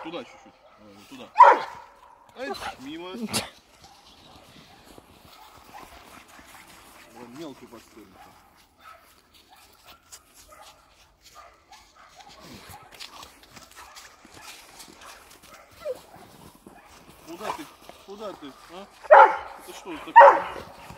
Туда чуть-чуть. Туда. Ай, мимо. Вон мелкий подстрелит. Куда ты? Куда ты? А? Это что такое?